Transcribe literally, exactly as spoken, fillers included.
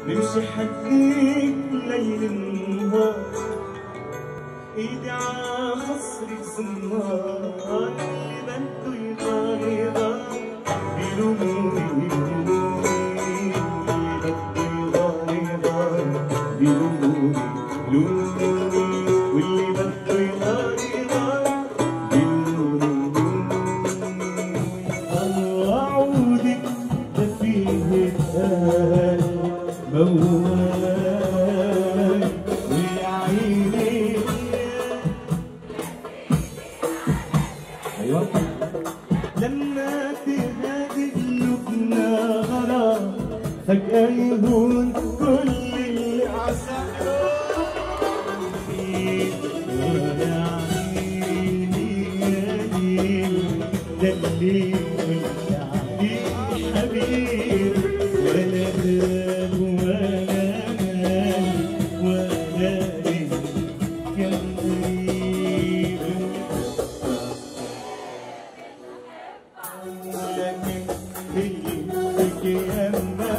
نمشي حديك ليل نهار، ايدي ع خصري زنار، اللي بده يغار يغار بيلوموني بيلوموني، اللي بده يغار يغار بيلوموني لوموني، واللي بده يغار يغار بيلوموني لوموني. الله عودك ده فيه اتقال موال ويا عيني. ايوه لما تهادي قلوبنا غرام فجأة يهون كل اللي عسى ويا عيني يا ليل ده الليل ويا عيني حبيب ولا بال ولا مال ولا ليل كان قريب لكن هي يا